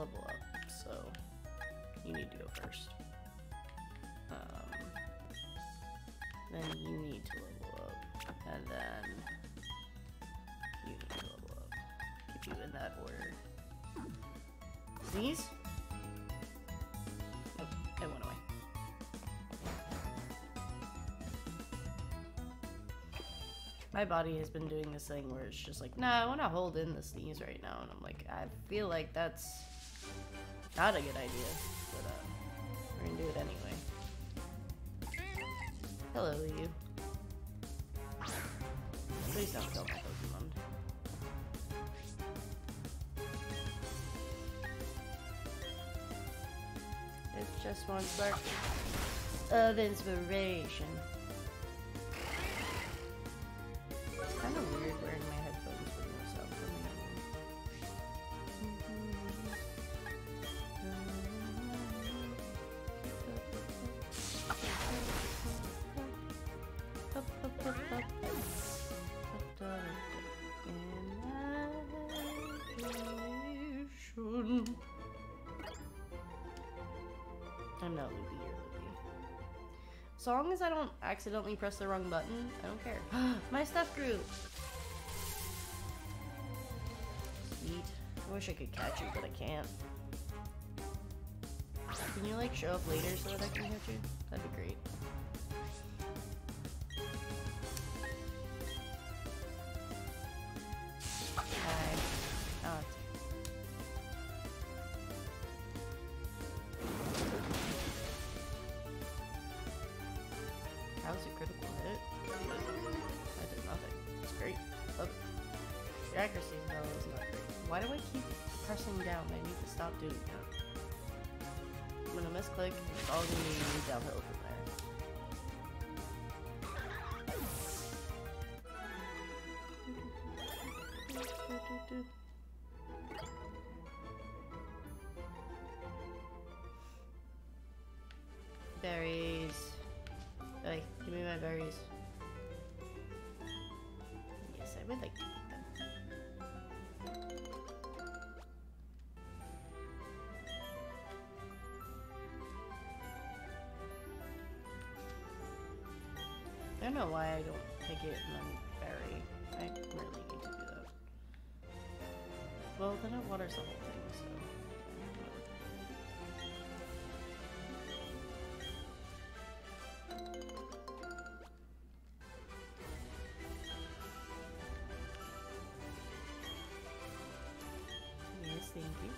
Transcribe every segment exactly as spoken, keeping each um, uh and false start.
level up, so you need to go first. Um, then you need to level up, and then you need to level up. Keep you in that order. Sneeze? Oh, it went away. My body has been doing this thing where it's just like, nah, I want to hold in the sneeze right now, and I'm like, I feel like that's not a good idea, but uh, we're gonna do it anyway. Hello, you. Please don't kill my Pokemon. It's just one spark of inspiration. It's kind of weird wearing my headphones with no sound coming in. I'm not loopy, you're loopy. As long as I don't accidentally press the wrong button, I don't care. My stuff grew! Sweet. I wish I could catch you, but I can't. Can you like show up later so that I can catch you? That'd be great. Hi. Oh, it's That was a critical hit. I did nothing. It's great. Oh, your accuracy is not great. Why do I keep pressing down? I need to stop doing that. I'm gonna misclick. It's all gonna be downhill from there. Berries. Hey, give me my berries. Yes, I would like to eat them. I don't know why I don't pick it and then berry. I really need to do that. Well, then it waters the whole thing, so... Yes, thank you.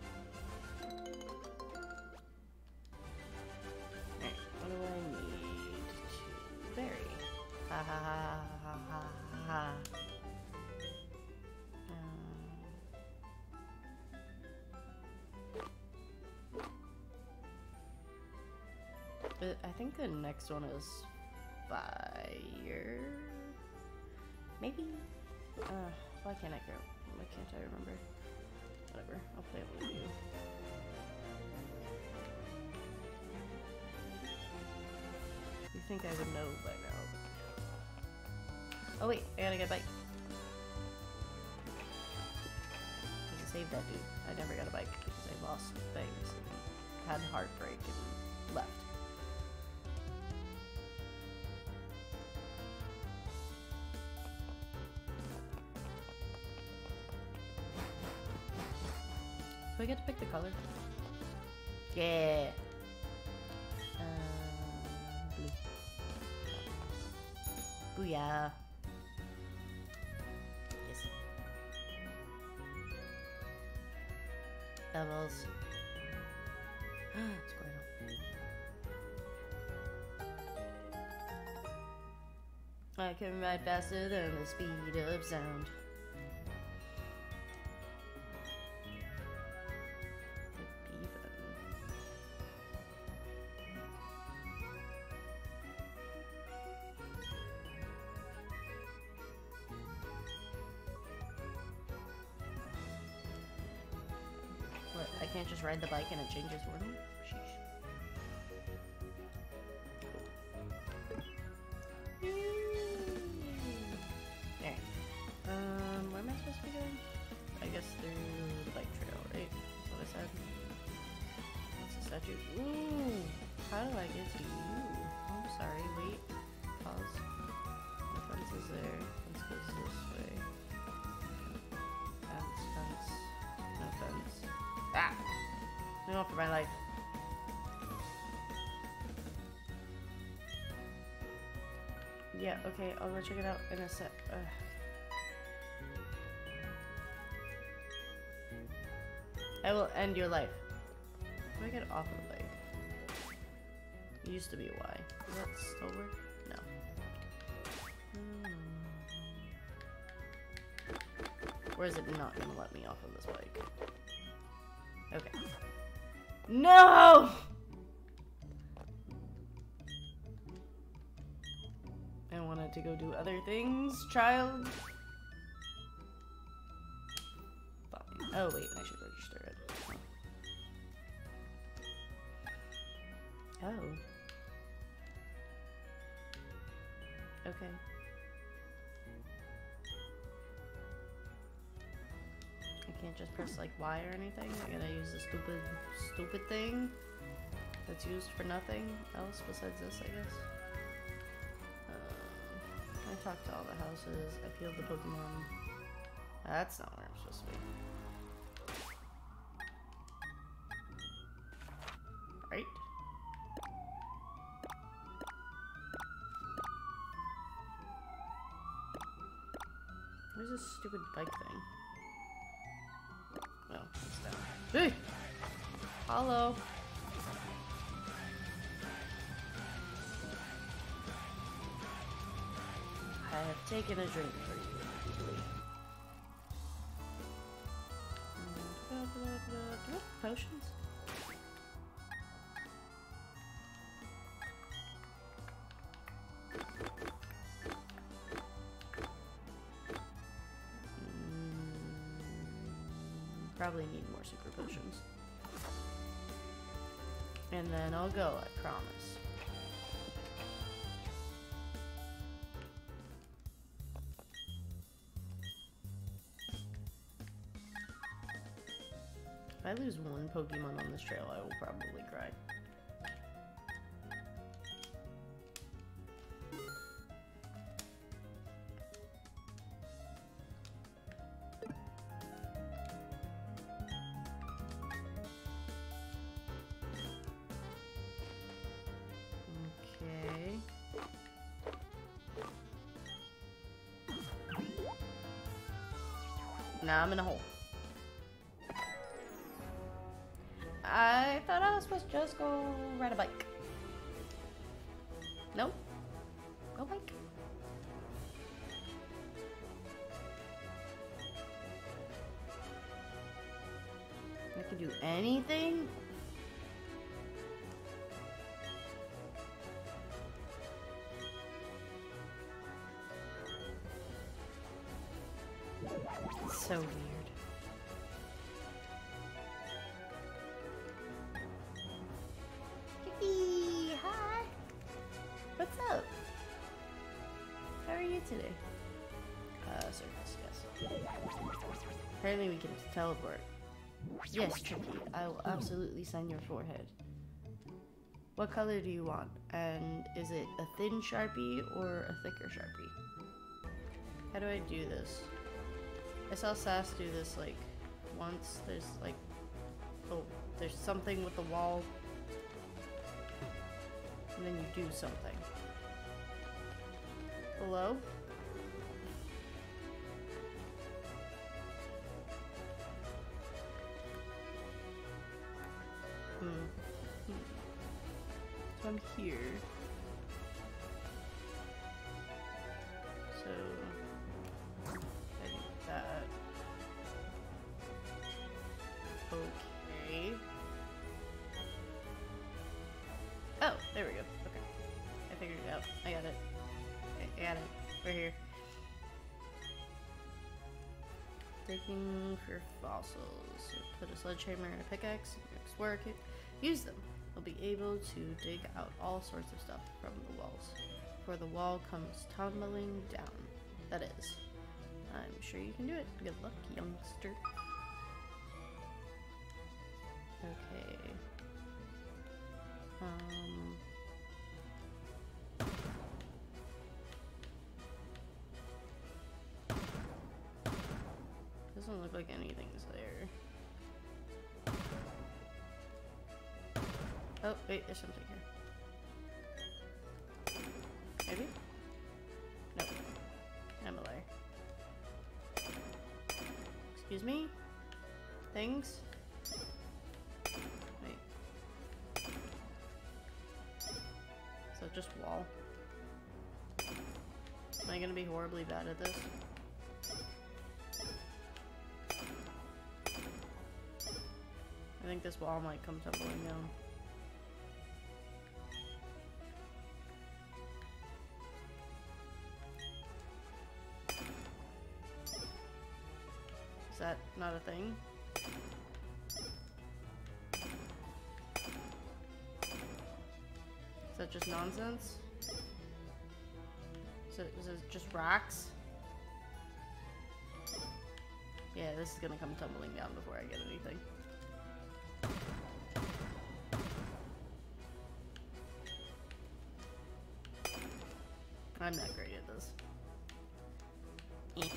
Alright, what do I need to berry? Ha ha ha ha ha ha. But I think the next one is fire. Maybe. Uh, why can't I go? Why can't I remember? Whatever. I'll play it with you. You think I would know by now? Oh wait, I gotta get a bike. I saved that dude. I never got a bike because I lost things and had heartbreak and left. Do I get to pick the color? Yeah. Uh, blue. Booyah. Yes. Levels. Squirtle. I can ride faster than the speed of sound. What, I can't just ride the bike and it changes wording? Sheesh. Alright. Um, where am I supposed to be going? I guess through the bike trail, right? That's what I said. statue. Ooh, how do I get to you? Oh, sorry, wait. Pause. The fence is there. Fence goes this way. Fence, fence. No fence. Ah! I'm going for my life. Yeah, okay, I'll go check it out in a sec. Ugh. I will end your life. How do I get off of the bike? It used to be a Y. Does that still work? No. Hmm. Or is it not gonna let me off of this bike? Okay. No! I wanted to go do other things, child. Fine. Oh wait, I should register it. Oh. Oh. Okay. I can't just press like Y or anything. I gotta use the stupid, stupid thing that's used for nothing else besides this, I guess. I talked to all the houses. I peeled the Pokemon. That's not where I'm supposed to be. Right? Where's this stupid bike thing? Oh, it's down. Hey! Hello! I have taken a drink for you, Lee. Do I have potions? Mm, probably need more super potions. And then I'll go, I promise. If I lose one Pokemon on this trail, I will probably cry. Okay. Now I'm in a hole. I thought I was supposed to just go ride a bike. Nope. Go bike. I can do anything? It's so weird. Hi. What's up? How are you today? Uh, surface, yes. Apparently we can teleport. Yes, Tricky. I will absolutely sign your forehead. What color do you want? And is it a thin Sharpie or a thicker Sharpie? How do I do this? I saw Sass do this like once. There's like, oh, there's something with the wall. And then you do something. Hello? Hmm. hmm. So I'm here. So I do that. Okay. Oh, there we go. Okay. I figured it out. I got it. I got it. We're here. Digging for fossils. Put a sledgehammer and a pickaxe. Next work. Use them. You'll be able to dig out all sorts of stuff from the walls. For the wall comes tumbling down. That is. I'm sure you can do it. Good luck, youngster. Okay. Doesn't look like anything's there. Oh, wait, there's something here. Maybe? Nope. I'm a liar. Excuse me? Things? Wait. Is that just wall? Am I gonna be horribly bad at this? I think this wall might come tumbling down. Is that not a thing? Is that just nonsense? Is it, is it just rocks? Yeah, this is gonna come tumbling down before I get anything. I'm not great at this. Eh.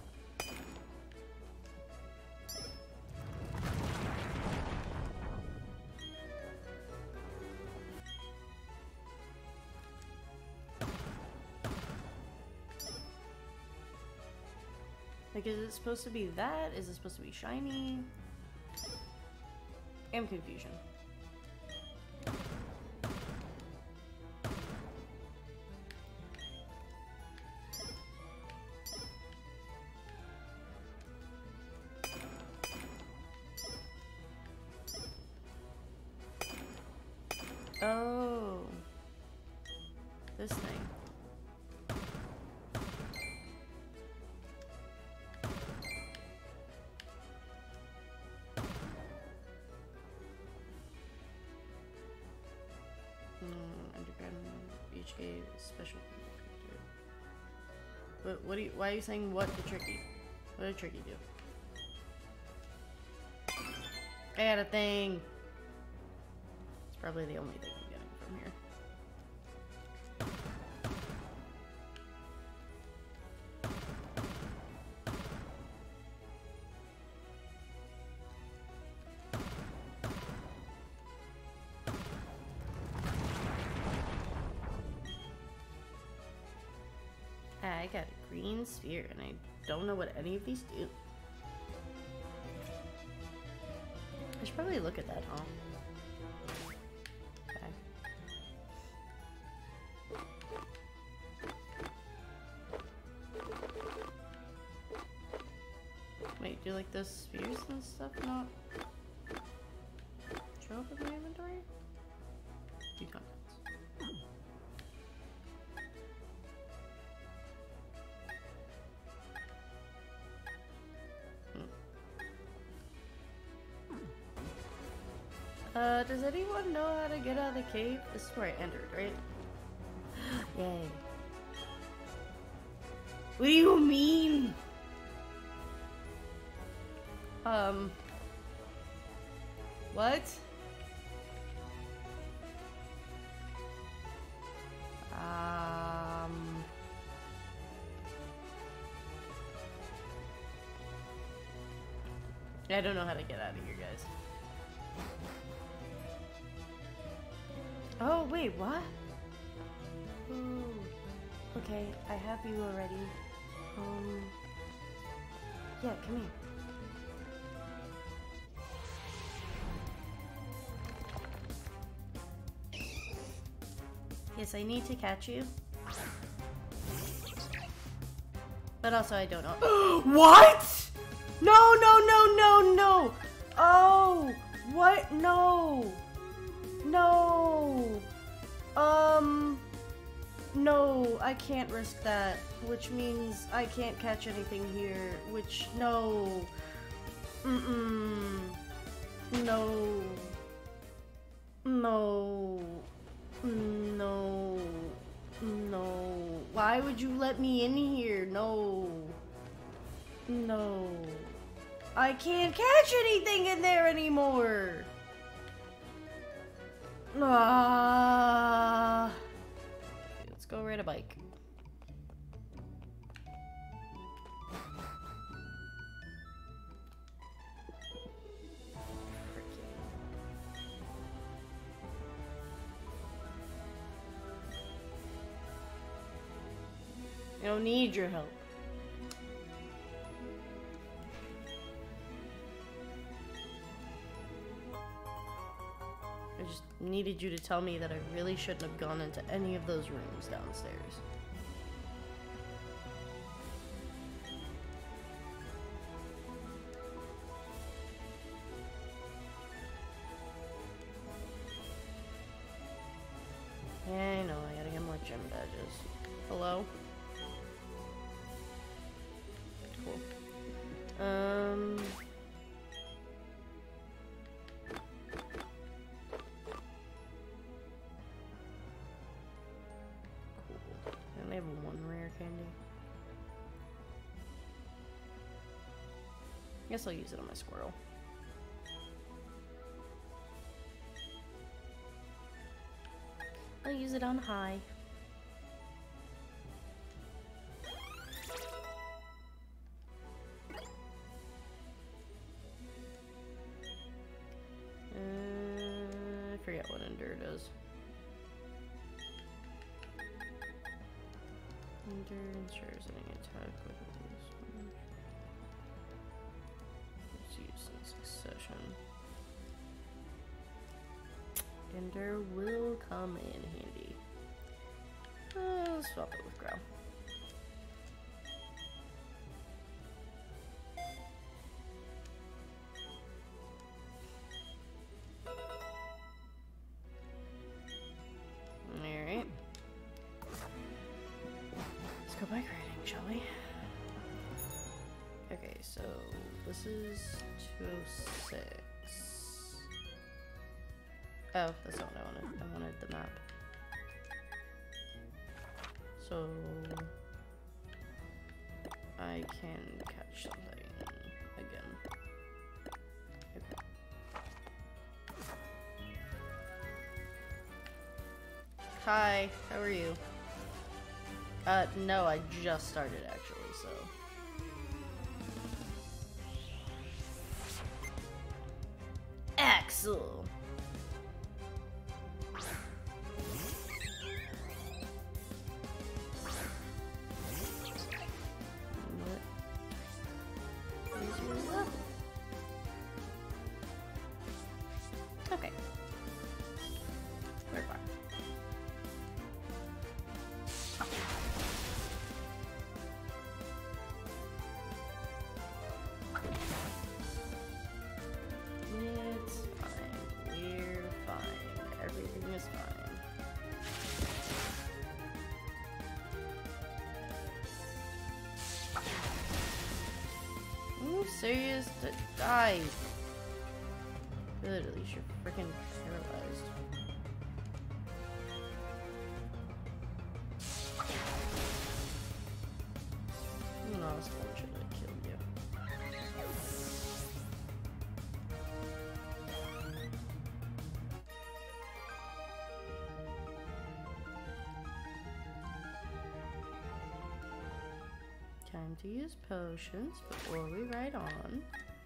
Like, is it supposed to be that? Is it supposed to be shiny? I'm confusion. Oh. This thing. Beach cave special. What? What do you? Why are you saying what to Tricky? What did Tricky do? I got a thing. It's probably the only thing I'm getting from here. I got a green sphere, and I don't know what any of these do. I should probably look at that, huh? Okay. Wait, do like the spheres and stuff not show up in my inventory? View contents. Uh, does anyone know how to get out of the cave? This is where I entered, right? Yay. What do you mean? Um. What? Um. I don't know how to get out of here, guys. Oh, wait, what? Ooh. Okay, I have you already. Um. Yeah, come here. Yes, I need to catch you. But also, I don't know. What? No, no, no, no, no! Oh! What? No! No! Um... No, I can't risk that. Which means I can't catch anything here. Which, no. Mm-mm. No. No. No. No. Why would you let me in here? No. No. I can't catch anything in there anymore. Ah. Let's go ride a bike. I don't need your help. I just needed you to tell me that I really shouldn't have gone into any of those rooms downstairs. Yeah, I know, I gotta get more gym badges. Hello? Cool. Um... Cool. I only have one rare candy. I guess I'll use it on my squirrel. I'll use it on high. Uh, I forget what Endure does. Endure ensures any attack with this one. It's used in succession. Endure will come in handy. Uh, let's swap it with Growl. Alright. Let's go bike riding, shall we? Okay, so this is two oh six. Oh, that's not what I wanted. I wanted the map. So I can catch something again. Okay. Hi, how are you? Uh, no, I just started actually, so. Axel! Okay. We're fine. It's fine. We're fine. Everything is fine. Are you serious? To die. Good, at least you're freaking paralyzed. No, I was fortunate I killed you. Time to use potions before we ride on.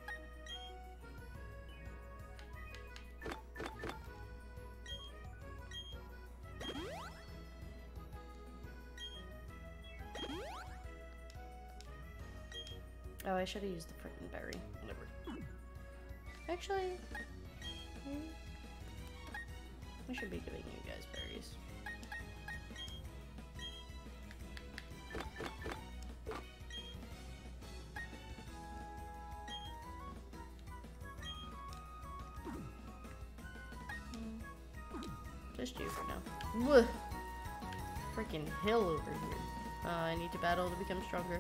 Oh, I should have used the frickin' berry. Whatever. Actually, I should be giving you guys berries. Just you for now. Whoa! Freaking hill over here. Uh, I need to battle to become stronger.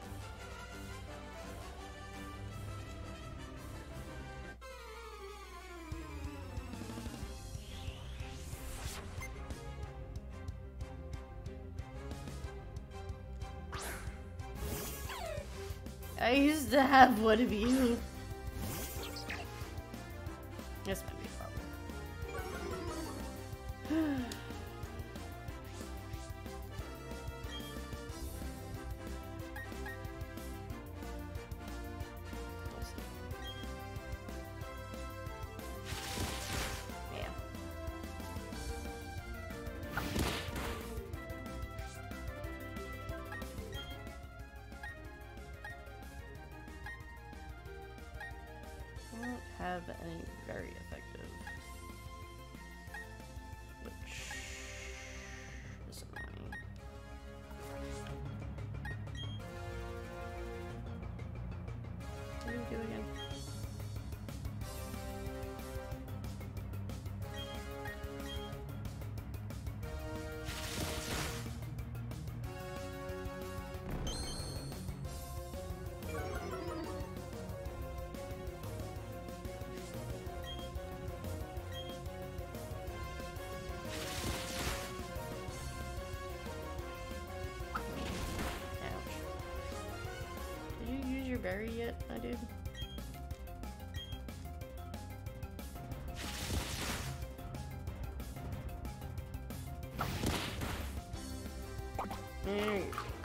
I used to have one of you. This might be a problem. berry yet, my dude? Mm.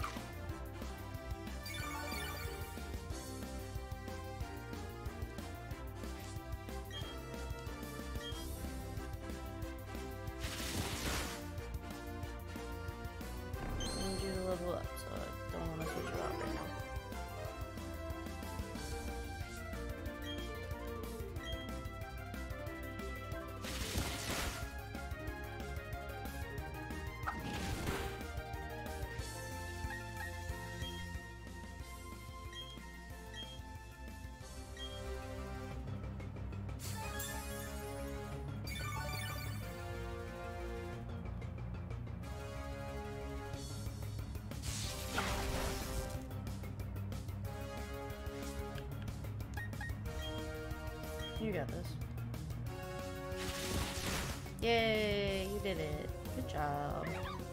I need you to level up, so I don't want to switch you out right now. You got this. Yay, you did it. Good job.